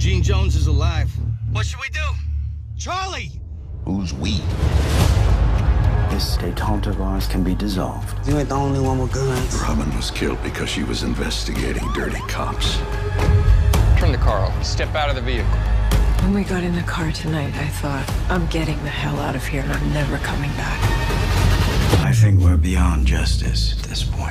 Eugene Jones is alive. What should we do? Charlie! Who's we? This detente of ours can be dissolved. You ain't the only one with guns. Robin was killed because she was investigating dirty cops. Turn the car off. Step out of the vehicle. When we got in the car tonight, I thought, I'm getting the hell out of here and I'm never coming back. I think we're beyond justice at this point.